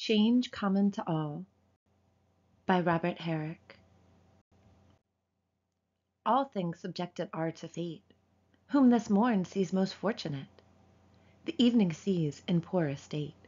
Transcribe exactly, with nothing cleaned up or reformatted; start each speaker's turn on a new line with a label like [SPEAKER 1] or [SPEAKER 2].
[SPEAKER 1] Change Common to All by Robert Herrick. All things subjected are to fate. Whom this morn sees most fortunate? The evening sees in poor estate.